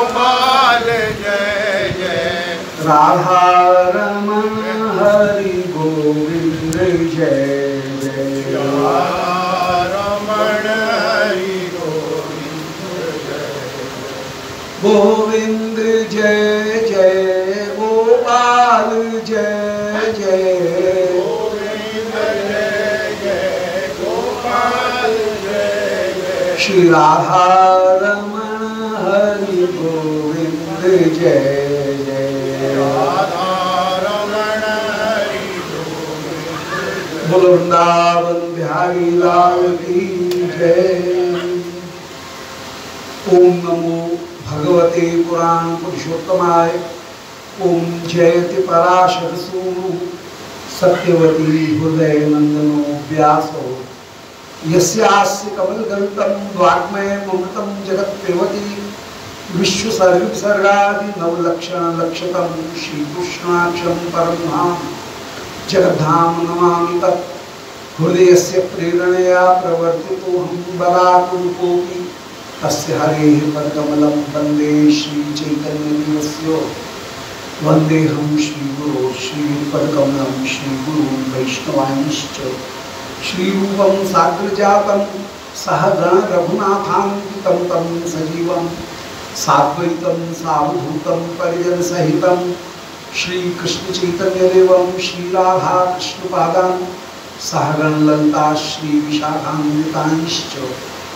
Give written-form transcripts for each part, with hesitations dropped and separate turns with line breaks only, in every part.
गोपाल जय जय।
राधा रमण हरि गोविंद जय जय।
रमण हरि गोविंद जय।
गोविंद जय जय गोपाल जय जय।
गोविंद जय जय गोपाल जय जय।
श्री राधा रमण हरि गोविंद जय जय।
राधा रमण हरि गोविंद जय।
बोलो वृंदावन बिहारी लाल की जय। ओम नमो भगवते पुराण पुरुषोत्तमाय। ओम जयति पराशर सूनु सत्यवती हृदय नंदनो व्यासो यस्यास्य कमलगल्तम वाग्मय ममृतं जगत्पेवती विश्वसर्गसर्गादि नवलक्षण लक्षतम श्रीकृष्णाक्षं परम धाम जगद्धाम नमामि तत्। हृदयस्य प्रेरणया प्रवर्तितो हम बलाकुरूपोऽपि तस्य हरेः पदकमलं वन्दे श्रीचैतन्यदेवस्य। वन्देऽहं श्रीगुरो श्रीपदकमलं श्रीगुरुं वैष्णवांश्च। श्रीरूपं साग्रजातं सहगण रघुनाथान्वितं तं सजीवं साद्वैतं सावधूतं परिजनसहितं श्रीकृष्णचैतन्यदेवं श्रीराधाकृष्णपादान् सहगण ललिता श्रीविशाखान्वितांश्च।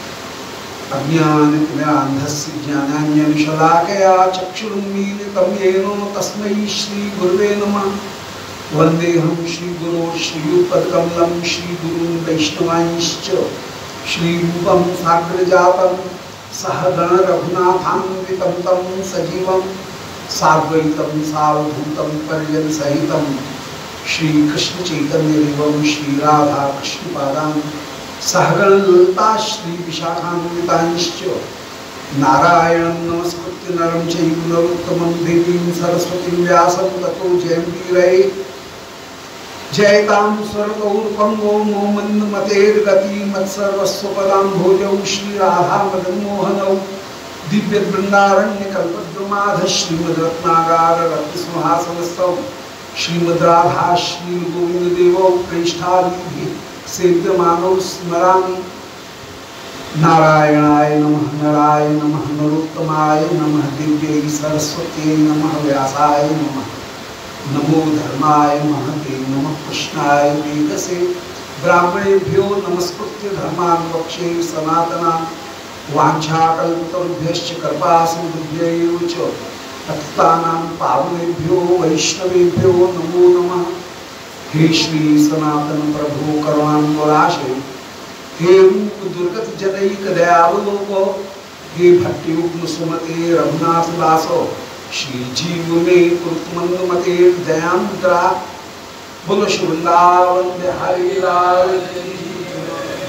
अज्ञानतिमिरान्धस्य ज्ञानाञ्जनशलाकया चक्षुरुन्मीलितं येन तस्मै श्रीगुरुवे नमः। वन्देऽहं श्रीगुरो श्रीयुतपदकमलं श्रीगुरुं वैष्णवांश्च। श्रीरूपं साग्रजातं सहगण रघुनाथान्वितं तं सजीवं साद्वैतं सावधूतं परिजनसहितं श्रीकृष्णचैतन्यदेवं श्रीराधाकृष्णपादान् सहगण ललिता श्रीविशाखान्वितांश्च। नारायणं नमस्कृत्य नरं चैव नरोत्तमं देवीं सरस्वतीं व्यासं ततो जयमुदीरये। जयतां स्वरगौरपङ्गो मोमन्दमतेर्गति मत्सर्वस्वपदाम्भोजौ श्रीराधामदनमोहनौ दिव्यवृन्दारण्यकल्पद्रुमाध श्रीमद्रत्नागाररत्नसिंहासनस्थौ श्रीमद्राधा श्रीगोविन्ददेवौ प्रेष्ठादिभिः सेव्यमानौ स्मरामि। नारायणाय नमः नराय नमः नरोत्तमाय नमः दिव्यै सरस्वत्यै नमः व्यासाय नमः नमो धर्माय महते नमः कृष्णाय वेदसे ब्राह्मणेभ्यो नमस्कृत्य धर्मान् वक्षे सनातनान् वाञ्छाकल्पतरुभ्यश्च कृपासिन्धुभ्यैव च पतितानां पावनेभ्यो वैष्णवेभ्यो नमो नमः। हे श्री सनातन प्रभु करुणाम्बुराशे हे रूप दुर्गत जनैक दयावलोको हे भट्टयुग्म सुमते रघुनाथ दासो श्री जीव में कुरुतमंदमते दयामुद्रा। बोलो श्री वृंदावन बिहारी लाल की जय।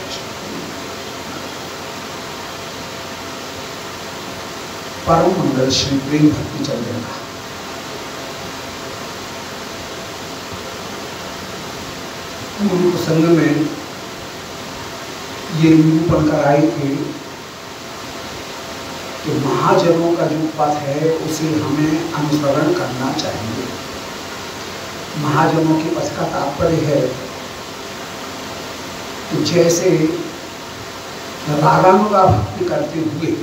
परम मंगल श्री प्रेम भक्ति चंद्रिका। पूर्व प्रसंग में ये निरूपण कराए थे कि महाजनों का जो पथ है उसे हमें अनुसरण करना चाहिए। महाजनों के पथ का तात्पर्य है कि जैसे रागानुगा भक्ति करते हुए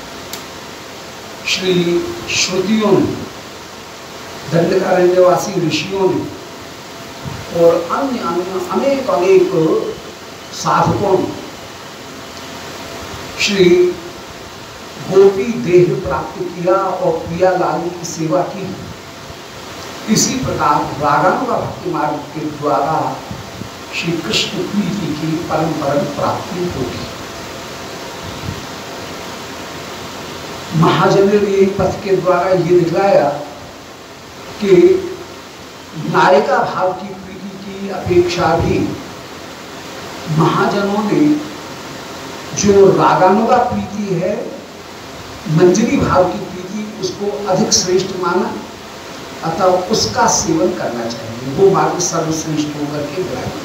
श्री श्रुतियों ने, दंडकारण्यवासी ऋषियों ने और अन्य अन्य अनेक अनेक साधकों ने श्री गोपी देह प्राप्त किया और प्रिया लाली की सेवा की। इसी प्रकार रागानुगा भक्ति मार्ग के द्वारा श्री कृष्ण प्रीति की परम परम प्राप्ति होगी। महाजनों ने पथ के द्वारा ये दिखलाया कि नायिका भाव की प्रीति की अपेक्षा भी महाजनों ने जो रागानुगा प्रीति है, मंजरी भाव की प्रीति, उसको अधिक श्रेष्ठ माना, अतः उसका सेवन करना चाहिए। वो मार्ग सर्वश्रेष्ठ होकर के विराजमान।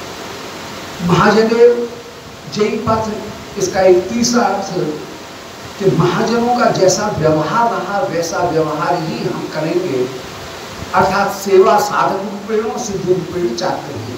महाजनेव जय पथ, इसका एक तीसरा अर्थ कि महाजनों का जैसा व्यवहार रहा वैसा व्यवहार ही हम करेंगे, अर्थात सेवा साधक रूपेण और सिद्ध रूपेण चाहते हैं।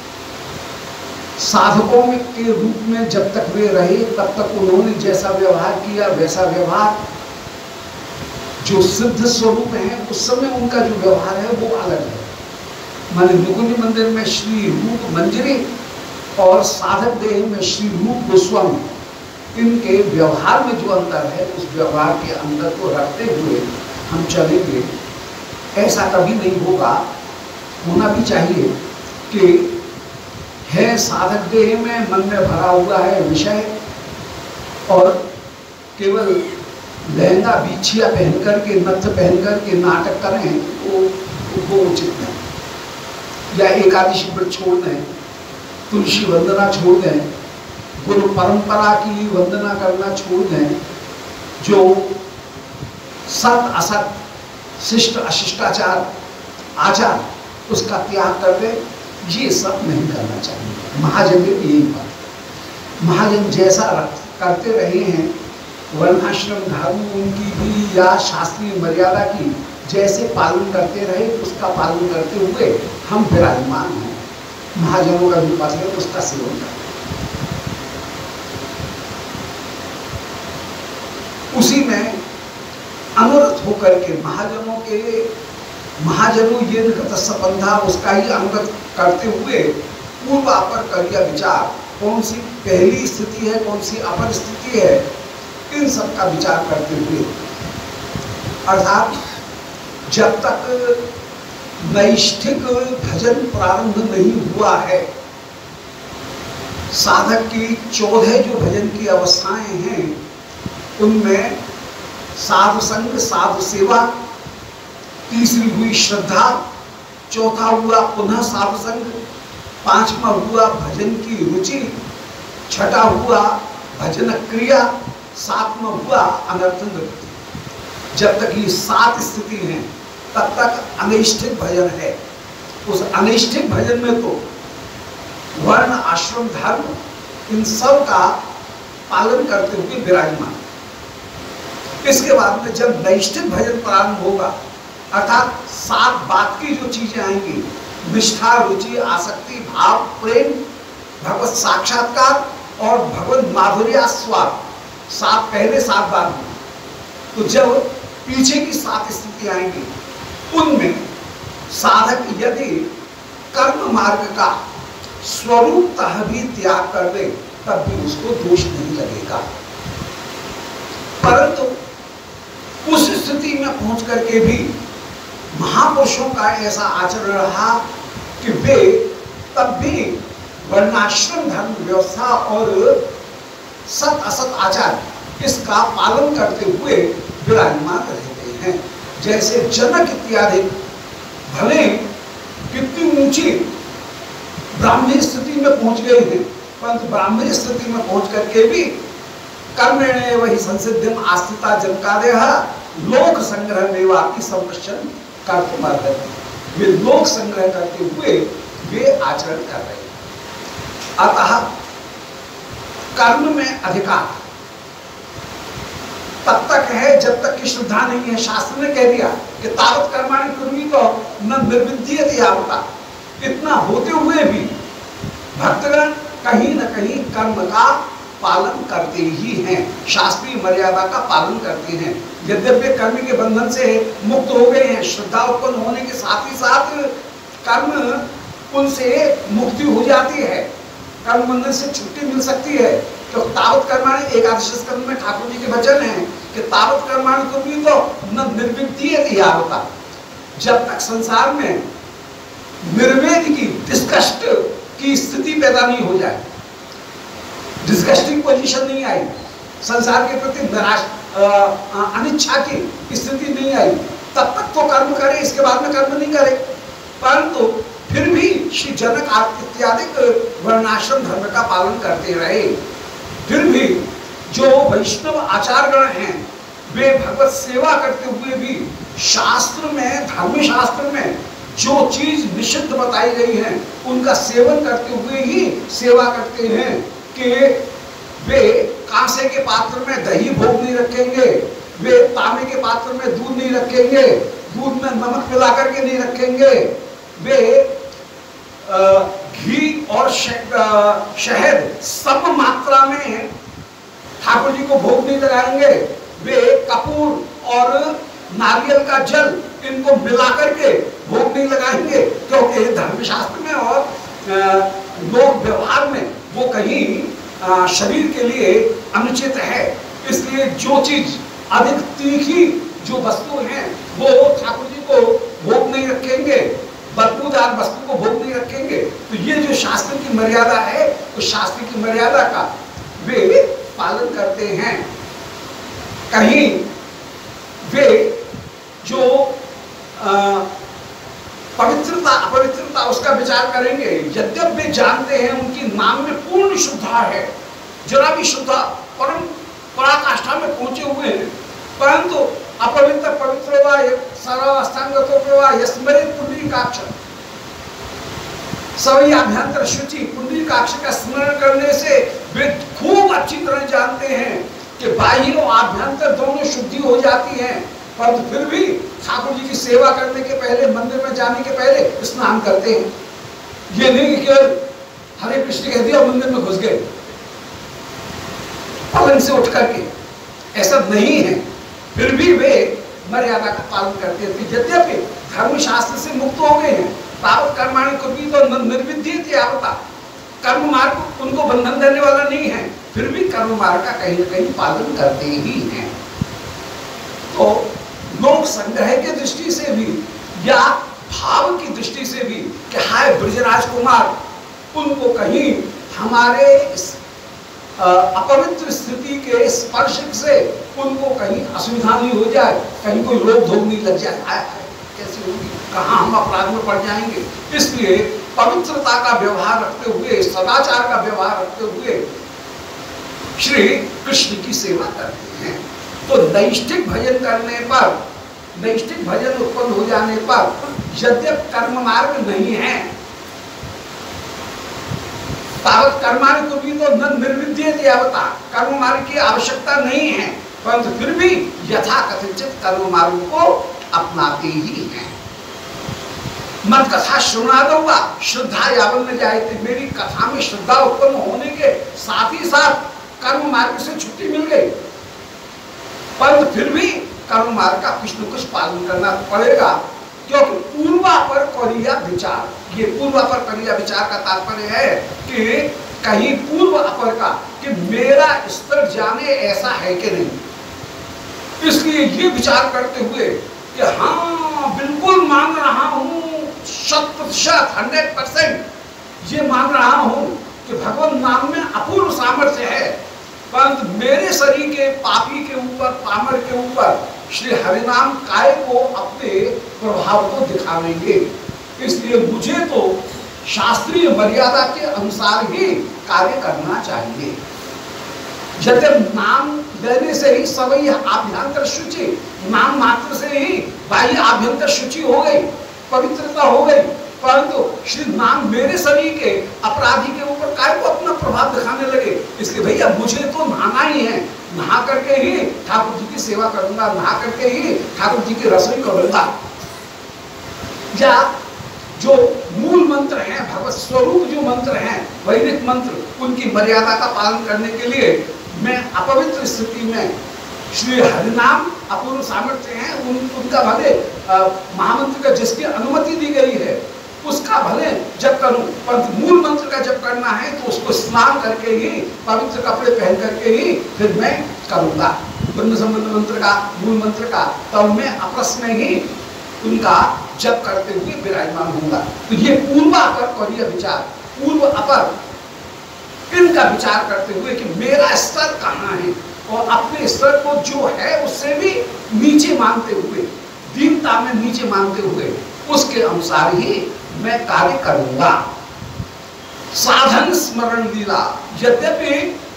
साधकों के रूप में जब तक वे रहे तब तक उन्होंने जैसा व्यवहार किया वैसा व्यवहार, जो सिद्ध स्वरूप है उस समय उनका जो व्यवहार है वो अलग है। माने मुकुंद मंदिर में श्री रूप मंजरी और साधक देह में श्री रूप गोस्वामी, इनके व्यवहार में जो अंतर है उस व्यवहार के अंतर को रखते हुए हम चलेंगे। ऐसा कभी नहीं होगा, होना भी चाहिए कि है साधक देह में मन में भरा हुआ है विषय और केवल लहंगा बिछिया पहन करके नथ पहन करके नाटक करें वो उचित नहीं। या एकादशी व्रत छोड़ दें, तुलसी वंदना छोड़ दें, गुरु परंपरा की वंदना करना छोड़ दें, जो सत असत शिष्ट अशिष्टाचार आचार उसका त्याग कर दे, ये सब नहीं करना चाहिए। महाजन की यही बात, महाजन जैसा करते रहे हैं वर्णाश्रम धर्म उनकी भी या शास्त्रीय मर्यादा की जैसे पालन करते रहे उसका पालन करते हुए हम विराजमान हैं। महाजनों का जो पद है उसका सेवन करें। उसी में अनुरत होकर के महाजनों ये संबंधा उसका ही अनुगत करते हुए पूर्वापर करिया विचार, कौन सी पहली स्थिति है कौन सी अपर स्थिति है, इन सब का विचार करते हुए, अर्थात जब तक नैष्ठिक भजन प्रारंभ नहीं हुआ है, साधक की 14 जो भजन की अवस्थाएं हैं उनमें साधु संग साधु सेवा, तीसरी हुई श्रद्धा, चौथा हुआ पुनः साधु संग, पांचवा हुआ भजन की रुचि, छठा हुआ भजन क्रिया, सातवां हुआ अनर्थ निवृत्ति। जब तक ये 7 स्थिति हैं तब तक अनैष्ठिक भजन है। उस अनैष्ठिक भजन में तो वर्ण आश्रम धर्म इन सब का पालन करते हुए विराजमान। इसके बाद में जब नैष्ठिक भजन प्रारंभ होगा, अर्थात 7 बात की जो चीजें आएंगी, निष्ठा रुचि आसक्ति भाव प्रेम भगवत साक्षात्कार और भगवत माधुर्य आस्वाद, 7 पहले 7 बात में। तो जब पीछे की 7 स्थिति आएंगी उनमें साधक यदि कर्म मार्ग का स्वरूपतः भी त्याग कर दे तब भी उसको दोष नहीं लगेगा। परंतु उस स्थिति में पहुंच करके भी महापुरुषों का ऐसा आचरण रहा कि वे तब भी वर्णाश्रम धर्म व्यवस्था और सत असत आचार इसका पालन करते हुए विराजमान रहते हैं। जैसे जनक इत्यादि भले कितनी ऊंची ब्राह्मणी स्थिति में पहुंच गए हैं, परंतु ब्राह्मणी स्थिति में पहुंच करके भी कर्मेण वही संसिद्धिम आस्थिता जनकादेह लोक संग्रह नेवापि संपश्चन कर्तुमर्हति। वे लोक संग्रह करते हुए वे आचरण कर रहे हैं। अतः कर्म में अधिकार तब तक है जब तक की श्रद्धा नहीं है। शास्त्र ने कह दिया कि तावत कर्माणि कुर्वी तो न निर्विद्यते यावता। इतना होते हुए भी भक्तगण कहीं न कहीं कर्म का पालन करते ही हैं, शास्त्रीय मर्यादा का पालन करते हैं। यद्यपि कर्म के बंधन से मुक्त हो गए हैं, श्रद्धा उत्पन्न होने के साथ ही साथ कर्म उनसे मुक्ति हो जाती है, कर्म बंधन से छुट्टी मिल सकती है। तो तावत कर्माणि एकादश स्कंद में ठाकुर जी के वचन है कि तावत कर्माणि कुर्वी तो न निर्विद्यते यावता। जब तक संसार में निर्वेद की डिस्कस्ट की स्थिति पैदा नहीं हो जाए, डिस्कस्टिंग पोजीशन नहीं आई, संसार के प्रति अनिच्छा की स्थिति नहीं आई, तब तक तो कर्म करे, इसके बाद में कर्म नहीं करे। परंतु फिर भी श्री जनक इत्यादि वर्णाश्रम धर्म का पालन करते रहे। फिर भी जो वैष्णव आचार्यगण हैं वे भगवत सेवा करते हुए भी शास्त्र में, धर्म शास्त्र में जो चीज निषिद्ध बताई गई है उनका सेवन करते हुए ही सेवा करते हैं कि वे कांसे के पात्र में दही भोग नहीं रखेंगे, वे तांबे के पात्र में दूध नहीं रखेंगे, दूध में नमक मिला करके नहीं रखेंगे, वे घी और शहद सम मात्रा में ठाकुर जी को भोग नहीं लगाएंगे, वे कपूर और नारियल का जल इनको मिला करके भोग नहीं लगाएंगे, क्योंकि धर्मशास्त्र में और लोक व्यवहार में वो कहीं शरीर के लिए अनुचित है। इसलिए जो चीज अधिक तीखी जो वस्तु हैं वो ठाकुर जी को भोग नहीं रखेंगे, बदबूदार वस्तु को भोग नहीं रखेंगे। तो ये जो शास्त्र की मर्यादा है, उस शास्त्र की मर्यादा का वे पालन करते हैं। कहीं वे जो पवित्रता अपवित्रता उसका विचार करेंगे, यद्यप वे जानते हैं उनकी नाम में पूर्ण शुद्धा है, जरा भी शुद्धा परम पराकाष्ठा में पहुंचे हुए हैं, परंतु अपवित्र पवित्र वा सर्वावस्थांगतो वा यस्मरे पुंडरीकाक्ष सवई आभ्यंतर शुचि, पुंडरीकाक्ष का स्मरण करने से वे खूब अच्छी तरह जानते हैं कि बाह्य और आभ्यंतर दोनों शुद्धि हो जाती है, परंतु फिर भी ठाकुर जी की सेवा करने के पहले, मंदिर में जाने के पहले स्नान करते हैं। ये नहीं कि हरे कृष्ण कह दिया मंदिर में घुस गए पलंग से उठ करके, ऐसा नहीं है। फिर भी वे मर्यादा का पालन करते थे, यद्यपि धर्मशास्त्र से मुक्त हो गए हैं। तावत कर्माणि कुर्वी तो निर्विद्यते आवता, कर्म मार्ग उनको बंधन देने वाला नहीं है, फिर भी कर्म मार्ग का कहीं न कहीं पालन करते ही हैं। तो लोक संग्रह की दृष्टि से भी या भाव की दृष्टि से भी कि हाय ब्रजराज कुमार, उनको कहीं हमारे अपवित्र स्थिति के स्पर्श से उनको कहीं असुविधा नहीं हो जाए, कहीं कोई रोक धोक नहीं लग जाए, हाय कैसे होगी, कहाँ हम अपराध में पड़ जाएंगे। इसलिए पवित्रता का व्यवहार रखते हुए, सदाचार का व्यवहार रखते हुए श्री कृष्ण की सेवा करते हैं। तो नैष्ठिक भजन करने पर, नैष्ठिक भजन उत्पन्न हो जाने पर, यद्यप कर्म मार्ग नहीं है, तावत कर्मार्ग को भी तो न निर्विद्यते आवता, कर्म मार्ग की आवश्यकता नहीं है, परंतु फिर भी यथा कथित कर्म मार्ग को अपनाते ही हैं। मत कथा श्रवणादौवा श्रद्धा यावन में जाए, मेरी कथा में श्रद्धा उत्पन्न होने के साथ ही साथ कर्म मार्ग से छुट्टी मिल गई, परंतु फिर भी कर्म मार्ग का कुछ न कुछ पालन करना पड़ेगा, क्योंकि पूर्वापर करिया विचार, ये पूर्वापर करिया विचार का तात्पर्य है कि कहीं पूर्व अपर का कि मेरा स्तर जाने ऐसा है कि नहीं। इसलिए ये विचार करते हुए कि हाँ बिल्कुल मान रहा हूँ, 100% 100% ये मान रहा हूँ कि भगवान नाम में अपूर्व सामर्थ्य है, परंतु मेरे शरीर के पापी के ऊपर, पामर के ऊपर श्री हरिनाम काय को अपने प्रभाव को दिखावेंगे। इसलिए मुझे तो शास्त्रीय मर्यादा के अनुसार ही कार्य करना चाहिए। जब नाम लेने से ही सवई आभ्यंतर शुचि, नाम मात्र से ही बाह्य आभ्यंतर शुचि हो गई, पवित्रता हो गई, परंतु श्री नाम मेरे शरीर के अपराधी के ऊपर काय को अपना प्रभाव दिखाने लगे। इसलिए भैया मुझे तो नहाना ही है, नहा करके ही ठाकुर जी की सेवा करूंगा, नहा करके ही ठाकुर जी की रसोई करूंगा। या जो मूल मंत्र हैं, भगवत स्वरूप जो मंत्र हैं, वैदिक मंत्र, उनकी मर्यादा का पालन करने के लिए मैं अपवित्र स्थिति में श्री हरिनाम अपूर्व सामर्थ्य है, उनका भले महामंत्र का जिसकी अनुमति दी गई है उसका भले जप करूं, परंतु मूल मंत्र का जप करना है तो उसको स्नान करके ही, पवित्र कपड़े पहन करके ही फिर मैं करूंगा ब्रह्म संबंध मंत्र का, मूल मंत्र का, तब मैं आपस में ही उनका जप करते हुए विराजमान होऊंगा। तो ये पूर्वापर करिया विचार, पूर्व अपर इनका विचार करते हुए कि मेरा स्तर कहाँ है, और अपने स्तर को जो है उससे भी नीचे मानते हुए, दीनता में नीचे मानते हुए उसके अनुसार ही मैं कार्य करूंगा। साधन स्मरण लीला, यद्यपि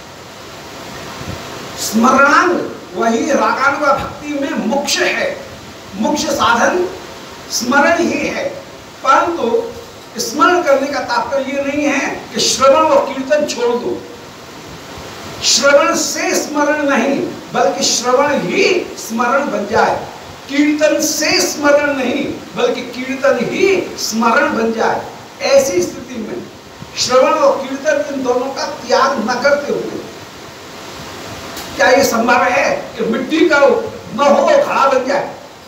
स्मरणांग वही रागानुग भक्ति में मुख्य है, मुख्य साधन स्मरण ही है, परंतु स्मरण करने का तात्पर्य ये नहीं है कि श्रवण और कीर्तन छोड़ दो। श्रवण से स्मरण नहीं बल्कि श्रवण ही स्मरण बन जाए, कीर्तन से स्मरण नहीं बल्कि कीर्तन ही स्मरण बन जाए। ऐसी स्थिति में श्रवण और कीर्तन इन दोनों का त्याग न करते हुए क्या ये संभव है कि मिट्टी का न हो घड़ा बन जाए?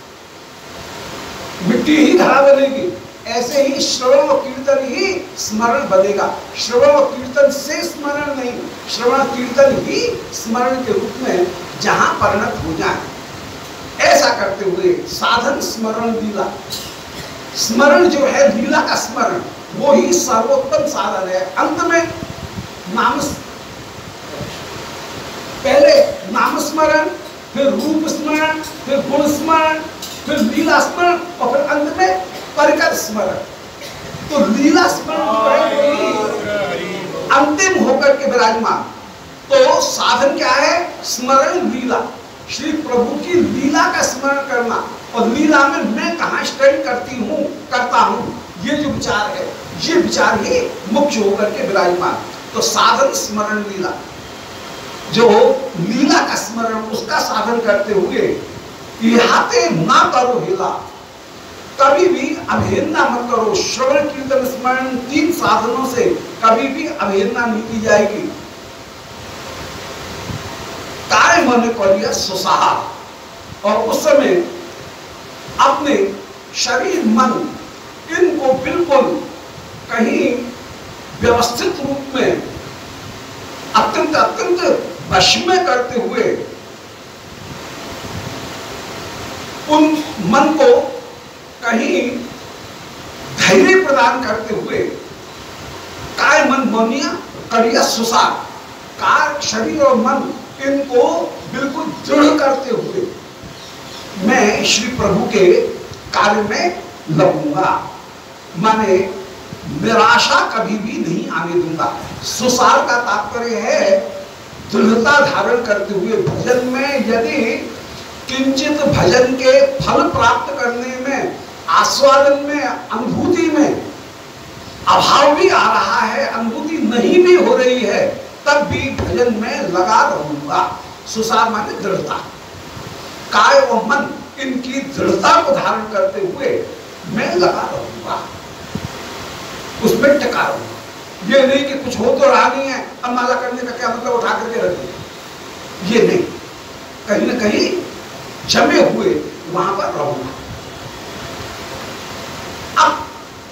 मिट्टी ही घड़ा बनेगी। ऐसे ही श्रवण और कीर्तन ही स्मरण बनेगा। श्रवण और कीर्तन से स्मरण नहीं, श्रवण कीर्तन ही स्मरण के रूप में जहां परिणत हो जाए, ऐसा करते हुए साधन स्मरण लीला। स्मरण जो है लीला का स्मरण, वो ही सर्वोत्तम साधन है। अंत में नाम, पहले नाम स्मरण, फिर रूप स्मरण, फिर गुण स्मरण, फिर लीला स्मरण और फिर अंत में परिकर स्मरण। तो लीला स्मरण अंतिम होकर के विराजमान। तो साधन क्या है? स्मरण लीला, श्री प्रभु की लीला का स्मरण करना। और लीला में मैं कहाँ स्टैंड करता हूँ, ये जो विचार है, ये विचार ही मुख्य होकर के विराजमान। तो साधन स्मरण लीला, जो लीला का स्मरण उसका साधन करते हुए इहाते ना करो हिला, कभी भी अवहेलना मत करो। श्रवण कीर्तन स्मरण तीन साधनों से कभी भी अवहेलना नहीं की जाएगी। काय मन करिया सुसाहा, और उस समय अपने शरीर मन इनको बिल्कुल कहीं व्यवस्थित रूप में अत्यंत अत्यंत वश में करते हुए उन मन को कहीं धैर्य प्रदान करते हुए काय मन मोनिया करिया सुसार, काय शरीर और मन इनको बिल्कुल दृढ़ करते हुए मैं श्री प्रभु के कार्य में लगूंगा। माने निराशा कभी भी नहीं आने दूंगा। सुसार का तात्पर्य है दृढ़ता धारण करते हुए भजन में। यदि किंचित भजन के फल प्राप्त करने में, आस्वादन में, अनुभूति में अभाव भी आ रहा है, अनुभूति नहीं भी हो रही है, तब भी भजन में लगा रहूंगा। सुसार माने दृढ़ता। काय और मन इनकी दृढ़ता को धारण करते हुए मैं लगा रहूंगा, उसमें टिका रहूंगा। ये नहीं कि कुछ हो तो रहा नहीं है, अब माला करने का क्या मतलब, उठा करके रख दिया, ये नहीं। कहीं ना कहीं जमे हुए वहां पर रहूंगा। अब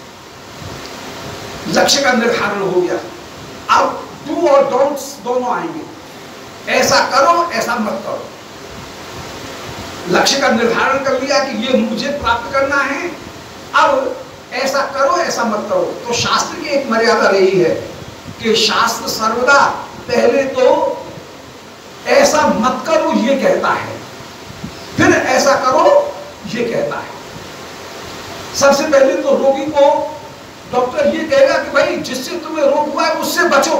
लक्ष्य का निर्धारण हो गया। अब डू और डोंट्स दोनों आएंगे। ऐसा करो, ऐसा मत करो। लक्ष्य का निर्धारण कर लिया कि ये मुझे प्राप्त करना है, अब ऐसा करो, ऐसा मत करो। तो शास्त्र की एक मर्यादा रही है कि शास्त्र सर्वदा पहले तो ऐसा मत करो ये कहता है, फिर ऐसा करो ये कहता है। सबसे पहले तो रोगी को डॉक्टर ये कहेगा कि भाई जिससे तुम्हें रोग हुआ है उससे बचो।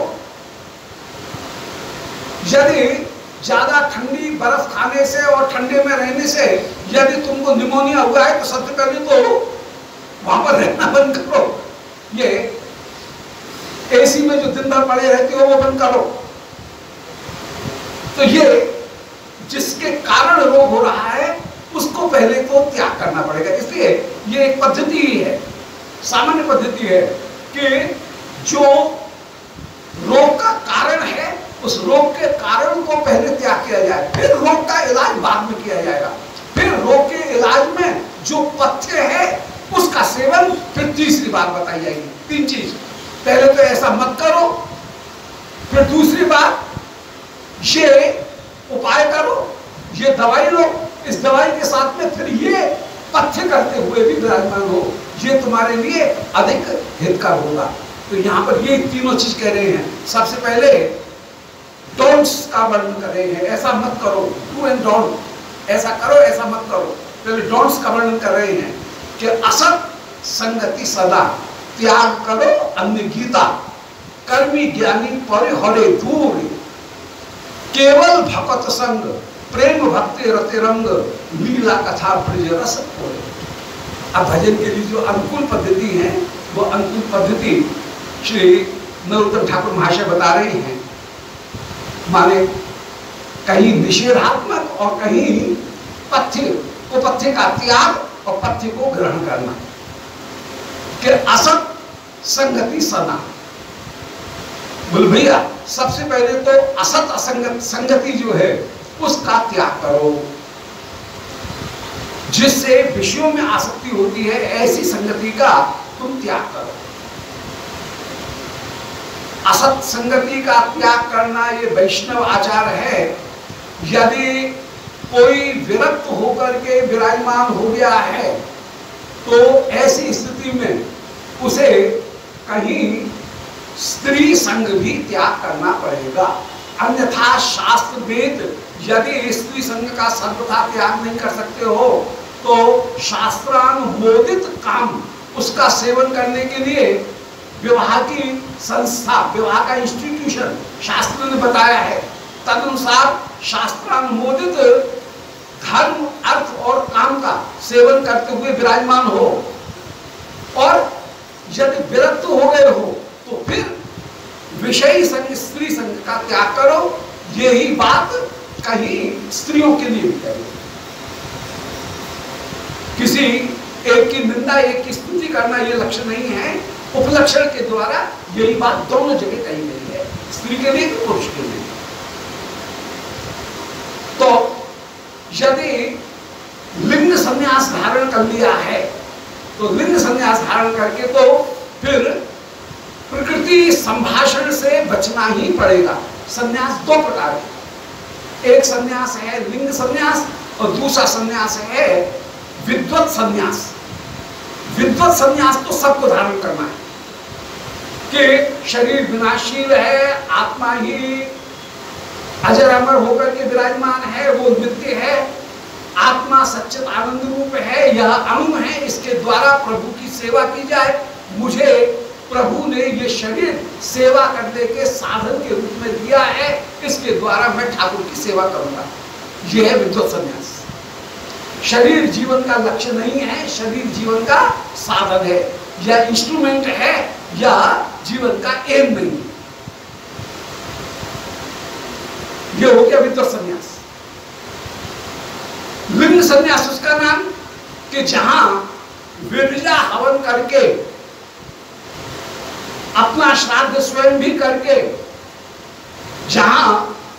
यदि ज्यादा ठंडी बर्फ खाने से और ठंडे में रहने से यदि तुमको निमोनिया हुआ है तो सबसे पहले तो वहां पर रहना बंद करो। ये एसी में जो दिन भर पड़े रहते हो वो बंद करो। तो ये जिसके कारण रोग हो रहा है उसको पहले तो त्याग करना पड़ेगा। इसलिए ये एक पद्धति ही है, सामान्य पद्धति है कि जो रोग का कारण है उस रोग के कारण को पहले त्याग किया जाए, फिर रोग का इलाज बाद में किया जाएगा। फिर रोग के इलाज में जो पथ्य है उसका सेवन फिर तीसरी बार बताई जाएगी। तीन चीज, पहले तो ऐसा मत करो, फिर दूसरी बात ये उपाय करो, ये दवाई लो, इस दवाई के साथ में फिर ये पथ्य करते हुए भी विराजमान हो, ये तुम्हारे लिए अधिक हितकर होगा। तो यहाँ पर ये तीनों चीज कह रहे हैं। सबसे पहले डोंट्स का वर्णन कर रहे हैं, ऐसा मत करो, डू एंड डोंट, ऐसा करो ऐसा मत करो। पहले डोंट्स का वर्णन कर रहे हैं कि असत संगति सदा, त्याग करो अन्य गीता, कर्मी ज्ञानी पर हरे दूर, केवल भगवत संग, प्रेम भक्ति रति रंग, लीला कथा ब्रज रस खोले। अब भजन के लिए जो अनुकूल पद्धति है वो अनुकूल पद्धति श्री नरोत्तम ठाकुर महाशय बता रहे हैं माने कहीं निषेधात्मक और कहीं पथ्य, उपथ्य का त्याग और पथ्य को ग्रहण करना। कि असत संगति सना, बोल भैया सबसे पहले तो असत असंगत संगति जो है उसका त्याग करो। जिससे विषयों में आसक्ति होती है ऐसी संगति का तुम त्याग करो। असत संगति का त्याग करना ये वैष्णव आचार है। यदि कोई विरक्त होकर के विराजमान हो गया है तो ऐसी स्थिति में उसे कहीं स्त्री संग भी त्याग करना पड़ेगा। अन्यथा शास्त्र वेद यदि स्त्री संग का सर्वथा त्याग नहीं कर सकते हो तो शास्त्रानुमोदित काम उसका सेवन करने के लिए विवाह की संस्था, विवाह का इंस्टीट्यूशन शास्त्र ने बताया है। तदनुसार शास्त्रानुमोदित धर्म अर्थ और काम का सेवन करते हुए विराजमान हो। और यदि विरक्त हो गए हो तो फिर विषयी संग स्त्री संग का त्याग करो। यही बात कहीं स्त्रियों के लिए भी कही। किसी एक की निंदा एक की स्तुति करना ये लक्ष्य नहीं है। उपलक्षण के द्वारा यही बात दोनों जगह कही गई है, स्त्री के लिए पुरुष के लिए। तो यदि लिंग संन्यास धारण कर लिया है तो लिंग संन्यास धारण करके तो फिर प्रकृति संभाषण से बचना ही पड़ेगा। संन्यास दो प्रकार के, एक संन्यास है लिंग संन्यास और दूसरा संन्यास है विद्वत संन्यास। विद्वत संन्यास तो सबको धारण करना है कि शरीर विनाशील है, आत्मा ही अजर अमर होकर के विराजमान है, वो नित्य है, आत्मा सच्चित आनंद रूप है, यह अणु है, इसके द्वारा प्रभु की सेवा की जाए। मुझे प्रभु ने ये शरीर सेवा करने के साधन के रूप में दिया है, इसके द्वारा मैं ठाकुर की सेवा करूंगा। यह है विद्वत संन्यास। शरीर जीवन का लक्ष्य नहीं है, शरीर जीवन का साधन है या इंस्ट्रूमेंट है या जीवन का एम नहीं है। यह हो गया विद्वत संन्यास। लिंग संन्यास उसका नाम कि जहां विरजा हवन करके अपना श्राद्ध स्वयं भी करके, जहां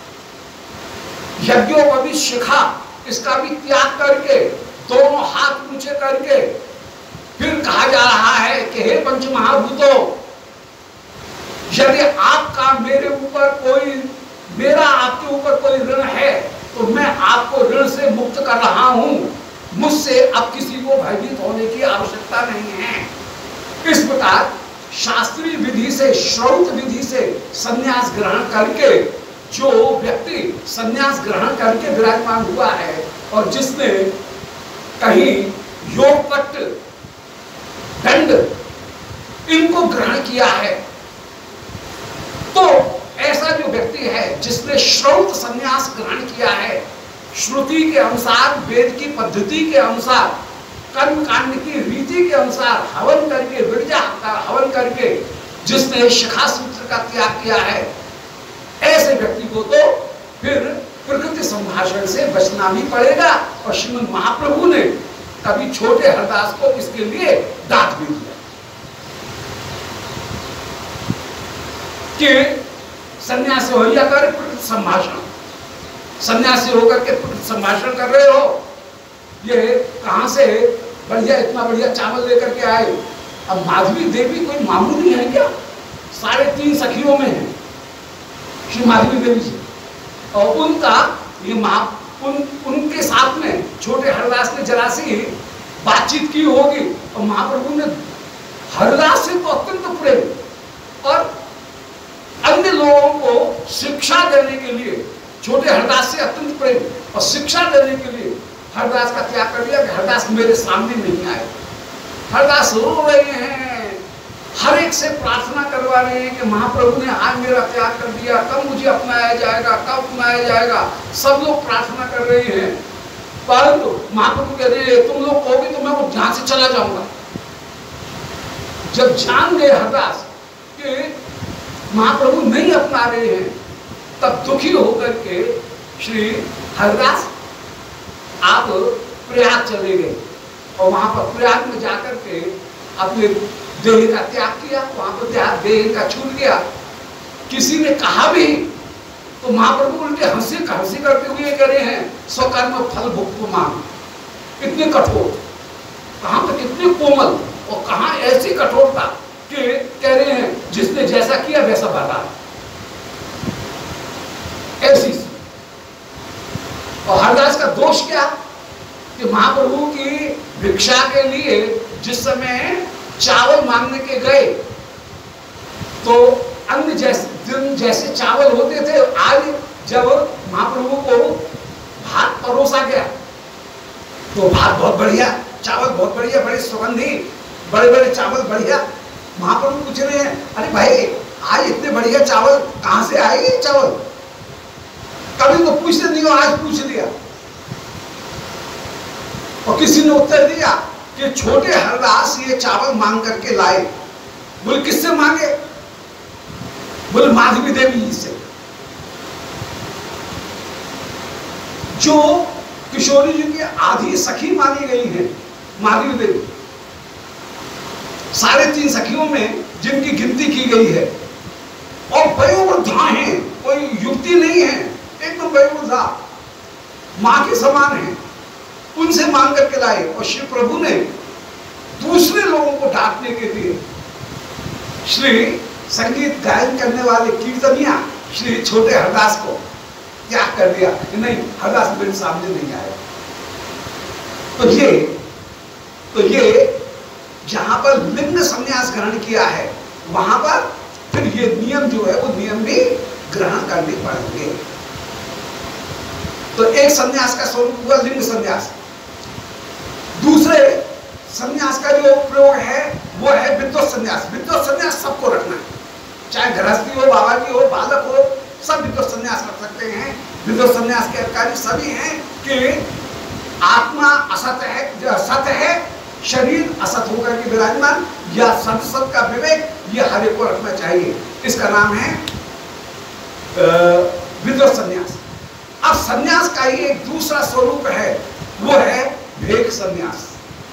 यज्ञोपवीत शिखा इसका भी त्याग करके, दोनों हाथ ऊंचे करके फिर कहा जा रहा है कि हे पंच महाभूतों, यदि आपका मेरे ऊपर कोई, मेरा आपके ऊपर कोई ऋण है तो मैं आपको ऋण से मुक्त कर रहा हूं। मुझसे अब किसी को भयभीत होने की आवश्यकता नहीं है। इस प्रकार शास्त्रीय विधि से, श्रौत विधि से संन्यास ग्रहण करके जो व्यक्ति संन्यास ग्रहण करके विराजमान हुआ है और जिसने कहीं योग पट्ट दंड इनको ग्रहण किया है, तो ऐसा जो व्यक्ति है जिसने श्रौत संन्यास ग्रहण किया है, श्रुति के अनुसार, वेद की पद्धति के अनुसार, कर्म कांड की रीति के अनुसार हवन करके, विरजा का हवन करके जिसने शिखा सूत्र का त्याग किया है, ऐसे व्यक्ति को तो फिर प्रकृति संभाषण से बचना भी पड़ेगा। और श्रीमद् महाप्रभु ने कभी छोटे हरदास को इसके लिए डांट भी दिया कि सन्यासी हो या कर प्रकृति संभाषण, सन्यासी होकर के प्रकृति संभाषण कर रहे हो, ये कहां से बढ़िया इतना बढ़िया चावल लेकर के आए। अब माधवी देवी कोई मामूली है क्या? 3.5 सखियों में है श्री माधवी देवी जी, और उनका ये उनके साथ में छोटे हरदास ने जरा सी बातचीत की होगी और महाप्रभु ने हरदास से तो अत्यंत प्रेम और अन्य लोगों को शिक्षा देने के लिए छोटे हरदास से अत्यंत प्रेम और शिक्षा देने के लिए हरदास का त्याग कर दिया कि हरदास मेरे सामने नहीं आए। हरदास रो रहे हैं, हर एक से प्रार्थना करवा रहे हैं कि महाप्रभु ने आज मेरा त्याग कर दिया, कब मुझे अपनाया जाएगा, कब अपनाया जाएगा। सब लोग प्रार्थना कर रहे हैं, परंतु महाप्रभु कह रहे हैं तुम लोग कहोगे तो मैं वो यहां से चला जाऊंगा। जब जान गए हरदास कि महाप्रभु नहीं अपना रहे हैं तब दुखी होकर के श्री हरिदास आप प्रयाग चले गए और वहां पर प्रयाग में जाकर के अपने देह का त्याग किया। वहां पर देह का छूट गया। किसी ने कहा भी तो महाप्रभु उल्टे हंसी करते हुए कह रहे हैं स्वकर्म फल भुगतो मान। कितने कठोर, कहां तक कितने कोमल और कहां ऐसी कठोरता कि कह रहे हैं जिसने जैसा किया वैसा भरा। ऐसी और हरदास का दोष क्या कि महाप्रभु की भिक्षा के लिए जिस समय चावल मांगने के गए तो अन्य जैसे चावल होते थे, आज जब महाप्रभु को भात परोसा गया तो भात बहुत बढ़िया, चावल बहुत बढ़िया, बड़े सुगंधी, बड़े बड़े चावल बढ़िया। महाप्रभु पूछ रहे हैं अरे भाई आज इतने बढ़िया चावल कहां से आए ये चावल? कभी तो पूछते नहीं हो, आज पूछ लिया। और किसी ने उत्तर दिया कि छोटे हरदास ये चावल मांग करके लाए। बोले किससे मांगे? बोले माधवी देवी से, जो किशोरी जी की आधी सखी मानी गई है। माधवी देवी 3.5 सखियों में जिनकी गिनती की गई है और वयोवृद्धा है, कोई युक्ति नहीं है, एकदम वयोवृद्धा, मां के समान है। उनसे मांग करके लाए और श्री प्रभु ने दूसरे लोगों को डांटने के लिए श्री संगीत गायन करने वाले कीर्तनिया श्री छोटे हरदास को क्या कर दिया कि नहीं, हरदास मेरे सामने नहीं आया। तो ये जहां पर लिंग संन्यास ग्रहण किया है वहां पर फिर ये नियम जो है वो नियम भी ग्रहण करने पड़ेंगे। तो एक संन्यास का स्वरूप हुआ लिंग संन्यास। दूसरे संन्यास का जो प्रयोग है वो है विद्वत संन्यास। विद्वत संन्यास सबको रखना है, चाहे गृहस्थी हो, बाबा जी हो, बालक हो, सब विद्वत संन्यास रख सकते हैं। विद्वत संन्यास के अधिकारी सभी हैं कि आत्मा असत है, सत है, शरीर असत होकर के विराजमान, या सत सत का विवेक, ये हर एक को रखना चाहिए। इसका नाम है विद्वत संन्यास। अब संन्यास का ही एक दूसरा स्वरूप है, वो है भेक संन्यास।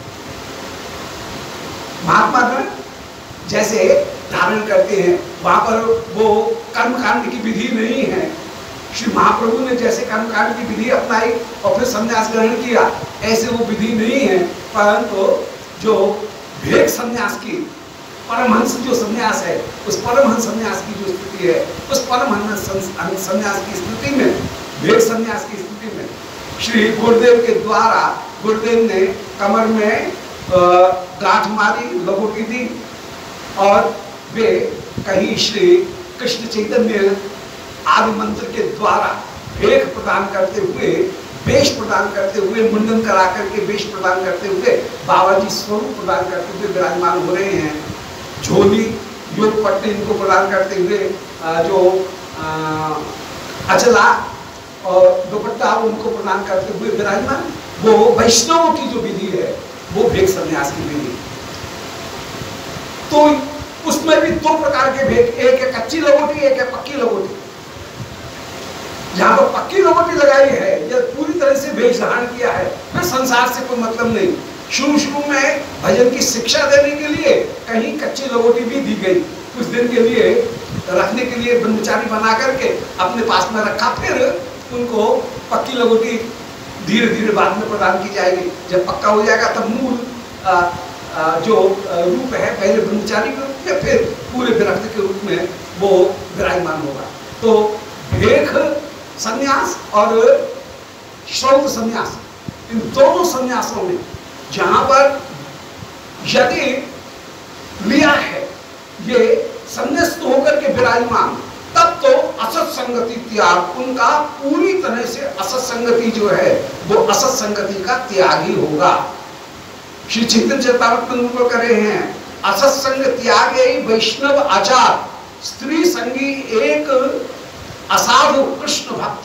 महात्मा गण जैसे धारण करते हैं वहां पर वो कर्मकांड की विधि नहीं है। श्री महाप्रभु ने जैसे कर्मकांड की विधि अपनाई और फिर संन्यास ग्रहण किया, ऐसे वो विधि नहीं है। परंतु जो भेक संन्यास की परमहंस जो संन्यास है, उस परमहंस संन्यास की जो स्थिति है, उस परमहंस संन्यास की स्थिति में, भेक संन्यास की स्थिति में श्री गुरुदेव के द्वारा गुरुदेव ने कमर में गांठ मारी, लंगोटी दी और वे कहीं श्री कृष्ण चैतन्य आदि मंत्र के द्वारा भेख प्रदान करते हुए, वेश प्रदान करते हुए, मुंडन करा करके वेश प्रदान करते हुए, बाबा जी स्वरूप प्रदान करते हुए विराजमान हो रहे हैं। झोली योग पट्टी इनको प्रदान करते हुए, जो अचला और दुपट्टा उनको प्रदान करते हुए विराजमान। वो वैष्णवों की जो विधि है वो भेक संन्यास की विधि। तो उसमें भी 2 प्रकार के भेक, एक है कच्ची लंगोटी, एक है पक्की लंगोटी। जहां पर पक्की लंगोटी लगाई है या पूरी तरह से वेश धारण किया है, फिर संसार से कोई मतलब नहीं। शुरू में भजन की शिक्षा देने के लिए कहीं कच्ची लंगोटी भी दी गई, कुछ दिन के लिए रखने के लिए ब्रह्मचारी बना करके अपने पास में रखा। फिर उनको पक्की लंगोटी धीरे धीरे बाद में प्रदान की जाएगी। जब पक्का हो जाएगा तब मूल जो रूप है पहले ब्रह्मचारी के रूप में, फिर पूरे विरक्त के रूप में वो विराजमान होगा। तो भेख संन्यास और शौध संन्यास, इन दोनों संन्यासों में जहां पर यदि लिया है ये संन्यास्त होकर के विराजमान, तब तो असत संगति त्याग, उनका पूरी तरह से असत संगति जो है वो असत संगति का त्याग ही होगा। श्री चैतन्य चरितामृत में कर रहे हैं, असत संग त्याग वैष्णव आचार, स्त्री संगी एक असाधु कृष्ण भक्त।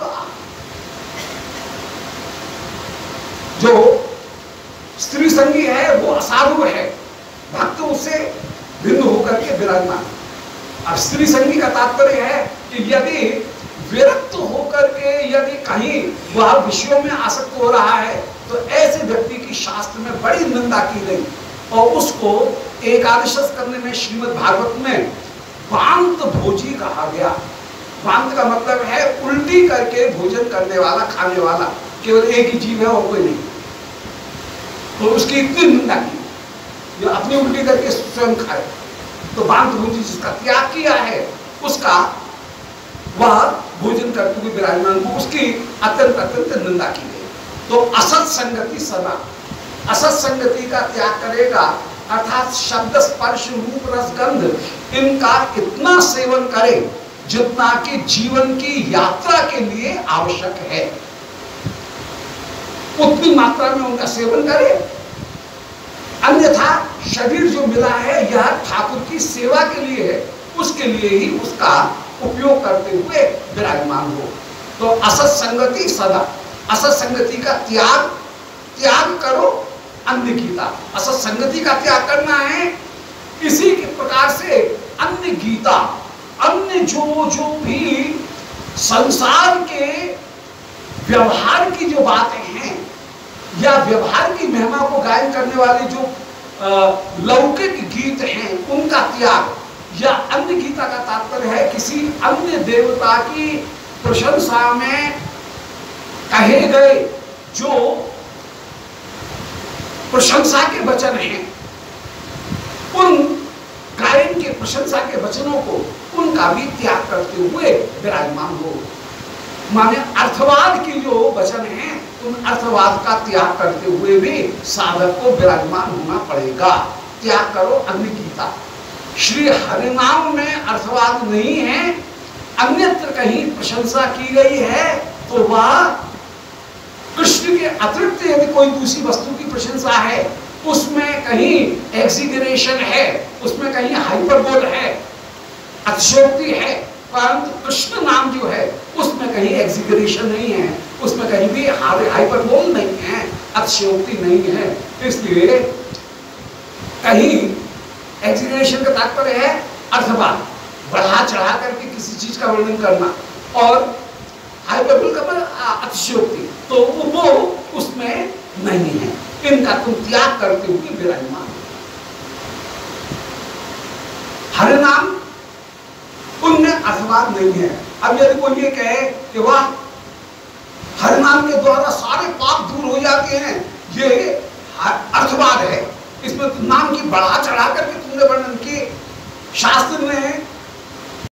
जो स्त्री संगी है वो असाधु है, भक्त उससे भिन्न होकर के विराजमान। अब स्त्री संगी का तात्पर्य है कि यदि विरक्त होकर के यदि कहीं वह विषयों में आसक्त हो रहा है तो ऐसे व्यक्ति की शास्त्र में बड़ी निंदा की गई और उसको एकादश करने में श्रीमद् भागवत में वांत भोजी कहा गया। वांत का मतलब है उल्टी करके भोजन करने वाला, खाने वाला, केवल एक ही जीव है और कोई नहीं। तो उसकी इतनी निंदा की, जो अपनी उल्टी करके स्वयं खाए। तो वांत भोजी जिसका त्याग किया है उसका वह भोजन करते हुए विराजमान हो, उसकी अत्यंत अत्यंत निंदा की गई। तो असत संगति सदा, असत संगति का त्याग करेगा अर्थात शब्द स्पर्श रूप रस गंध इनका इतना सेवन करे जितना कि जीवन की यात्रा के लिए आवश्यक है, उतनी मात्रा में उनका सेवन करे। अन्यथा शरीर जो मिला है यह ठाकुर की सेवा के लिए है, उसके लिए ही उसका उपयोग करते हुए विराजमान हो। तो असत संगति सदा, असत संगति का त्याग करो अन्य गीता। असत संगति का त्याग करना है। इसी के प्रकार से अन्य गीता, अन्य जो भी संसार के व्यवहार की जो बातें हैं या व्यवहार की महिमा को गायन करने वाले जो लौकिक गीत हैं उनका त्याग, या अन्य गीता का तात्पर्य है किसी अन्य देवता की प्रशंसा में कहे गए जो प्रशंसा के वचन हैं, उन गायन के प्रशंसा के वचनों को उनका भी त्याग करते हुए विराजमान हो। माने अर्थवाद की जो वचन हैं उन अर्थवाद का त्याग करते हुए भी साधक को विराजमान होना पड़ेगा। त्याग करो अन्य गीता। श्री हरिनाम में अर्थवाद नहीं है, अन्यत्र कहीं प्रशंसा की गई है तो वह कृष्ण के अतिरिक्त यदि कोई दूसरी वस्तु की प्रशंसा है, उसमें कहीं एक्सिगरेशन है, उसमें कहीं हाइपरबोल है, अतिशयोक्ति है, परंतु कृष्ण नाम जो है उसमें कहीं एक्सिगरेशन नहीं है, उसमें कहीं भी हाइपरबोल नहीं है, अतिशयोक्ति नहीं है। इसलिए कहीं एक्सिगरेशन का तात्पर्य है अर्थवाद, बढ़ा चढ़ा करके किसी चीज का वर्णन करना, और हाइपरबोल का मतलब अतिशयोक्ति, तो वो उसमें नहीं है। इनका तुम त्याग करते हुए विराजमान। हरिनाम उनमें अर्थवाद नहीं है। अब यदि कोई ये कहे कि वाह हरिनाम के द्वारा सारे पाप दूर हो जाते हैं, ये अर्थवाद है, इसमें नाम की बढ़ा चढ़ा करके तुमने वर्णन किए, शास्त्र ने